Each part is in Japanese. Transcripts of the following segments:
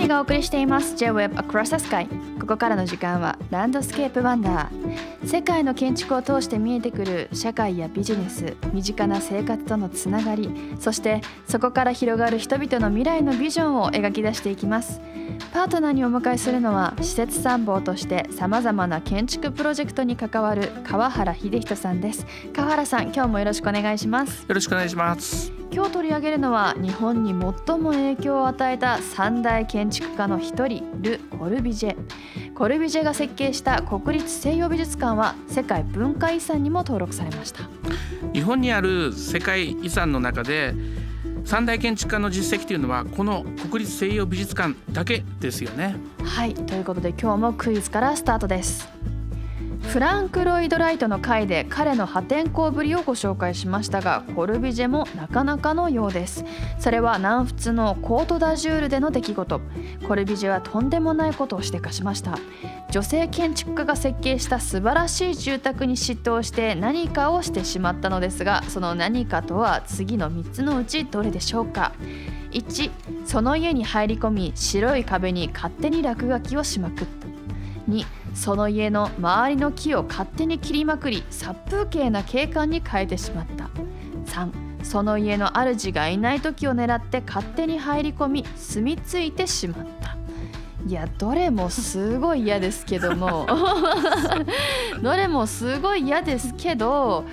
ニがお送りしています J-Web Across the Sky。 ここからの時間はランドスケープワンダー。世界の建築を通して見えてくる社会やビジネス、身近な生活とのつながり、そしてそこから広がる人々の未来のビジョンを描き出していきます。パートナーにお迎えするのは施設参謀としてさまざまな建築プロジェクトに関わる川原秀人さんです。川原さん、今日もよろしくお願いします。 よろしくお願いします。 今日取り上げるのは日本に最も影響を与えた三大建築家の一人、ル・コルビジェ。コルビジェが設計した国立西洋美術館は世界文化遺産にも登録されました。 日本にある世界遺産の中で三大建築家の実績というのはこの国立西洋美術館だけですよね。 はい、ということで今日もクイズからスタートです。フランク・ロイド・ライトの回で彼の破天荒ぶりをご紹介しましたが、コルビジェもなかなかのようです。それは南仏のコート・ダジュールでの出来事。コルビジェはとんでもないことをしてかしました。女性建築家が設計した素晴らしい住宅に嫉妬して何かをしてしまったのですが、その何かとは次の3つのうちどれでしょうか。1、その家に入り込み白い壁に勝手に落書きをしまくった。2、その家の周りの木を勝手に切りまくり殺風景な景観に変えてしまった。3、その家の主がいない時を狙って勝手に入り込み住み着いてしまった。いや、どれもすごい嫌ですけどもどれもすごい嫌ですけど、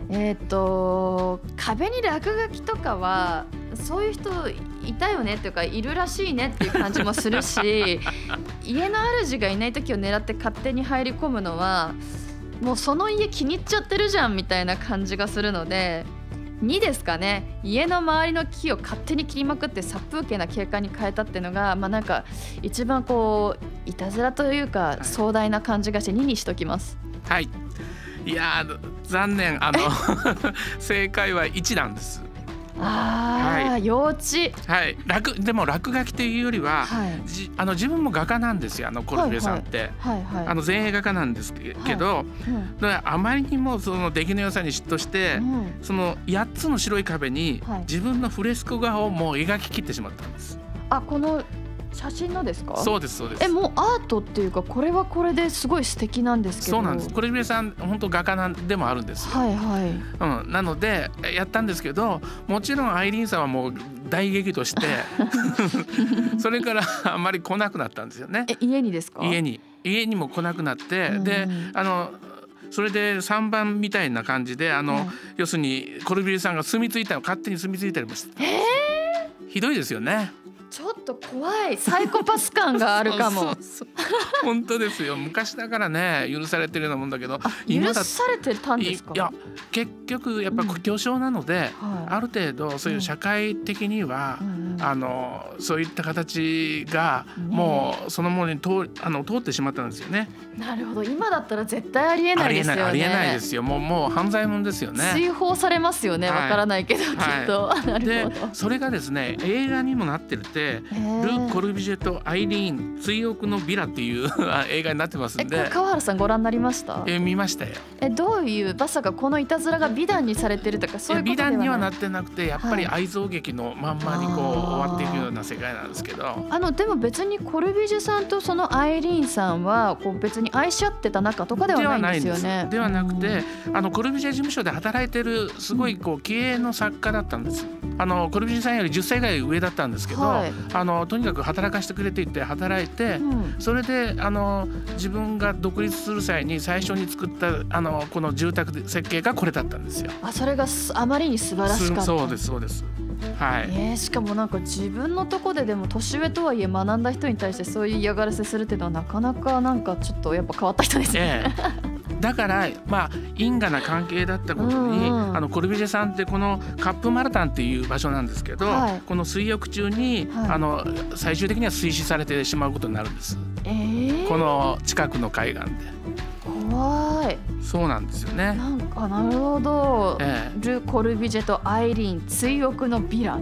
壁に落書きとかはそういう人いたよねっていうかいるらしいねっていう感じもするし家の主がいない時を狙って勝手に入り込むのはもうその家気に入っちゃってるじゃんみたいな感じがするので、2ですかね。家の周りの木を勝手に切りまくって殺風景な景観に変えたっていうのが、なんか一番こういたずらというか壮大な感じがして2にしときます。 はい、いや残念、正解は1なんです。 はい、幼稚。 はい、でも落書きというよりは、自分も画家なんですよ、コルビュジェさんって、前衛画家なんですけど、だからあまりにもその出来の良さに嫉妬して、その8つの白い壁に自分のフレスコ画をもう描き切ってしまったんです。 この写真のですか？ そうですそうです。 もうアートっていうかこれはこれですごい素敵なんですけど。 そうなんです。コルビュジェさん本当画家でもあるんですよ。なのでやったんですけど、もちろんアイリーンさんはもう大激怒してそれからあんまり来なくなったんですよね。 家にですか？家にも来なくなって、でそれで3番みたいな感じで要するにコルビュジェさんが勝手に住み着いたりもして、ひどいですよね。 ちょっと怖い、サイコパス感があるかも。 本当ですよ。昔だからね許されてるようなもんだけど、 許されてたんですか？ いや結局やっぱ巨匠なので、ある程度そういう社会的には、そういった形がもうそのものに通ってしまったんですよね。 なるほど。今だったら絶対ありえないですよね。 ありえないですよ。もう犯罪者ですよね。 追放されますよね。わからないけど、きっと。 でそれがですね映画にもなってるって、ル・コルビュジェとアイリーン追憶のビラっていう映画になってますんで。 川原さんご覧になりました？ 見ましたよ。 どういうまさかこのいたずらが美談にされてるとかそういうことではない？ 美談にはなってなくて、やっぱり愛憎劇のまんまにこう終わっていくような世界なんですけど、 でも別にコルビュジェさんとそのアイリーンさんはこう別に愛し合ってた仲とかではないんですよね。 ではなくて、コルビュジェ事務所で働いてるすごいこう気鋭の作家だったんです。コルビュジェさんより10歳ぐらい上だったんですけど、とにかく働かせてくれていて働いて、それで自分が独立する際に最初に作ったこの住宅設計がこれだったんですよ。 それがあまりに素晴らしかった。 そうですそうです。 しかもなんか自分のとこでも年上とはいえ学んだ人に対してそういう嫌がらせするっていうのはなかなかなんかちょっとやっぱ変わった人ですね。 だから因果な関係だったことに、コルビュジェさんってこのカップマルタンっていう場所なんですけど、この水浴中に、最終的には水死されてしまうことになるんです。この近くの海岸で。 怖い。 そうなんですよね。 なるほど、ル・コルビュジェとアイリーン追憶のヴィラン。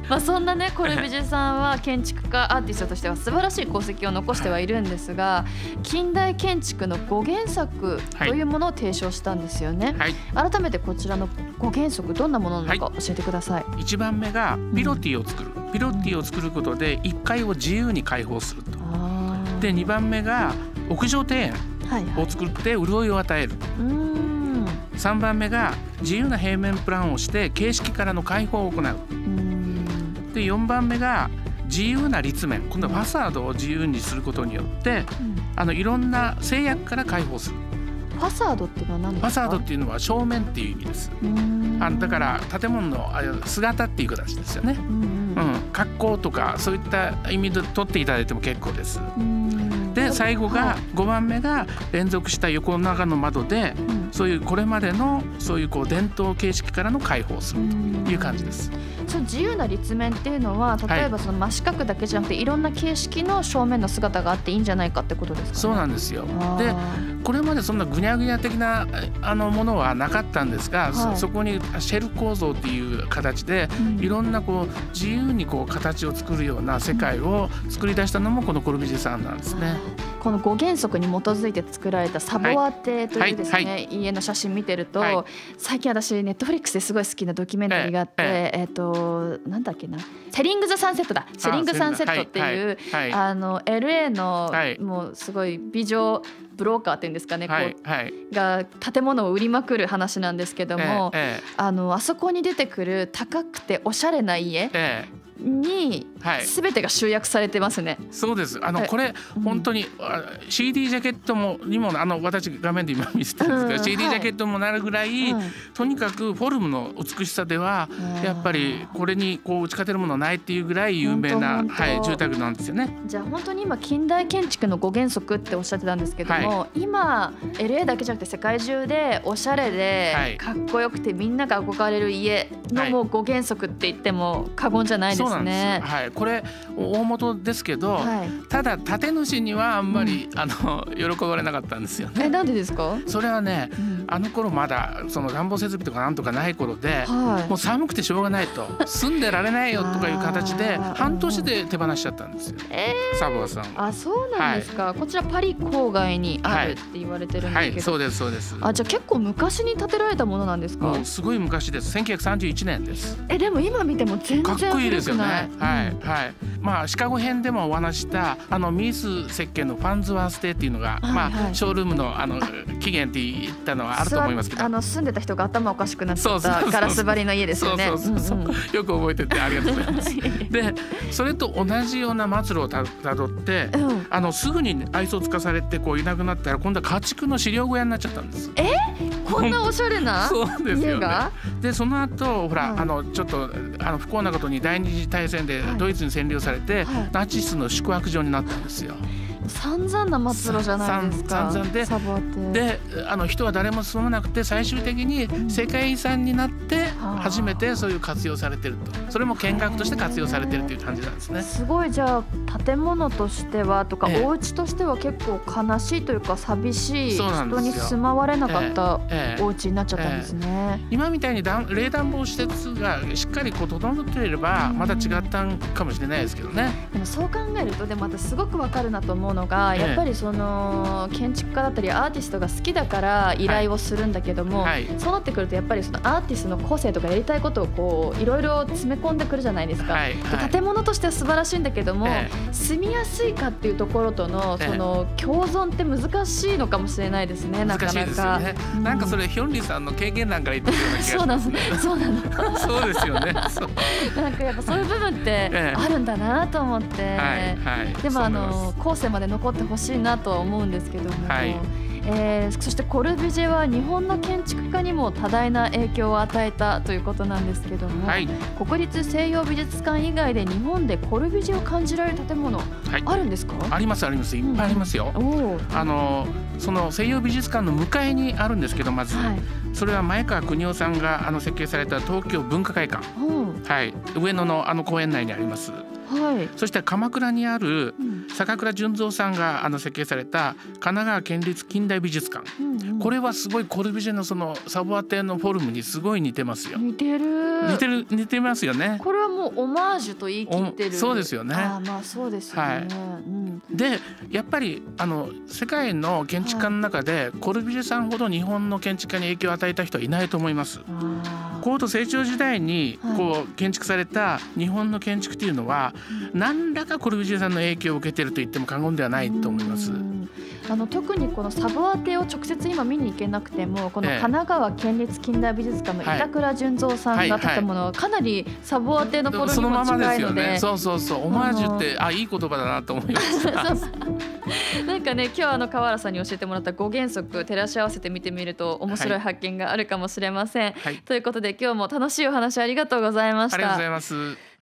そんなねコルビュジエさんは建築家アーティストとしては素晴らしい功績を残してはいるんですが、近代建築の5原則というものを提唱したんですよね。改めてこちらの5原則どんなものなのか教えてください。 1番目がピロティを作る、ピロティを作ることで1階を自由に開放すると。で2番目が屋上庭園を作って潤いを与える。3番目が自由な平面プランをして形式からの開放を行う。で4番目が自由な立面、今度はファサードを自由にすることによって、いろんな制約から開放する。 ファサードっていうのは何ですか？ ファサードっていうのは正面っていう意味です。だから建物の姿っていう形ですよね。格好とかそういった意味で取っていただいても結構です。で最後が5番目が連続した横長の窓で、そういうこれまでのそういう伝統形式からの開放をするという感じです。 その自由な立面っていうのは例えばその真四角だけじゃなくていろんな形式の正面の姿があっていいんじゃないかってことですかね。 そうなんですよ。でこれまでそんなぐにゃぐにゃ的なものはなかったんですが、そこにシェル構造っていう形でいろんな自由に形を作るような世界を作り出したのもこのコルビュジエさんなんですね。 この5原則に基づいて作られたサボアテというですね、家の写真見てると、最近私ネットフリックスですごい好きなドキュメンタリーがあって、なんだっけな、セリング・ザ・サンセットだ。セリング・サンセットっていう、LA のもうすごい美女ブローカーっていうんですかね、が建物を売りまくる話なんですけども、あそこに出てくる高くておしゃれな家に全てが集約されてますね。 そうです。これ本当にCD ジャケットにも私画面で今見せてるんですけど、CD ジャケットもなるぐらい、とにかくフォルムの美しさではやっぱりこれに打ち勝てるものはないっていうぐらい有名な住宅なんですよね。 じゃあ本当に今近代建築の5原則っておっしゃってたんですけども、今 LA だけじゃなくて世界中でおしゃれでかっこよくてみんなが憧れる家のもう5原則って言っても過言じゃないですね。そうなんです。 これ大元ですけど、ただ建主にはあんまり、喜ばれなかったんですよね。 なんでですか？ それはね、あの頃まだその暖房設備とかなんとかない頃で、もう寒くてしょうがないと住んでられないよとかいう形で半年で手放しちゃったんですよ、サボアさん。 そうなんですか。こちらパリ郊外にあるって言われてるんですけど、 そうですそうです。 じゃあ結構昔に建てられたものなんですか？ すごい昔です。1931年です。 でも今見ても全然かっこいいですよね。 い。 シカゴ編でもお話したミース設計のファンズワース邸っていうのが、ショールームの起源って言ったのはあると思いますけど、 住んでた人が頭おかしくなっちゃったガラス張りの家ですよね。 よく覚えててありがとうございます。でそれと同じような末路をたどって、すぐに愛想つかされていなくなったら今度は家畜の飼料小屋になっちゃったんです。 こんなおしゃれな家が？ でその後ほら、ちょっと不幸なことに第二次大戦でドイツに占領されて、ナチスの宿泊所になったんですよ。 散々な末路じゃないですか。 散々で人は誰も住まなくて最終的に世界遺産になって初めてそういう活用されてると、それも見学として活用されてるという感じなんですね。 すごい。じゃあ建物としてはとか、お家としては結構悲しいというか寂しい、人に住まわれなかったお家になっちゃったんですね。 今みたいに冷暖房施設がしっかり整っていればまた違ったんかもしれないですけどね。 でもそう考えるとまたすごくわかるなと思うのが、やっぱりその建築家だったりアーティストが好きだから依頼をするんだけども、そうなってくるとやっぱりそのアーティストの個性とかやりたいことをいろいろ詰め込んでくるじゃないですか。で建物としては素晴らしいんだけども、住みやすいかっていうところとのその共存って難しいのかもしれないですね。なかなか難しいですよね。なんかそれヒョンリさんの経験談から言ってるような気がしますね。 そうなの。 そうですよね。 なんかやっぱそういう部分ってあるんだなと思って、でも後世まで残ってほしいなとは思うんですけども、そしてコルビュジエは日本の建築家にも多大な影響を与えたということなんですけども、国立西洋美術館以外で日本でコルビュジエを感じられる建物あるんですか？ ありますあります。いっぱいありますよ。その西洋美術館の向かいにあるんですけど、まず、それは前川邦夫さんが設計された東京文化会館、上野の公園内にあります。 はい、 そして鎌倉にある坂倉純三さんが設計された神奈川県立近代美術館、これはすごいコルビュジエのそのサボアテのフォルムにすごい似てますよ。 似てますよね。 これはもうオマージュと言い切ってる。 そうですよね。 まあそうですよね。 でやっぱり世界の建築家の中でコルビュジエさんほど日本の建築家に影響を与えた人はいないと思います。高度成長時代に建築された日本の建築というのは何らかコルビュジエさんの影響を受けていると言っても過言ではないと思います。 特にこのサボアテを直接今見に行けなくても、この神奈川県立近代美術館の板倉純三さんが建物はかなりサボアテの頃にも近いので、 そうオマージュっていい言葉だなと思いました。 なんかね、今日川原さんに教えてもらった5原則照らし合わせて見てみると面白い発見があるかもしれません。ということで今日も楽しいお話ありがとうございました。 ありがとうございます。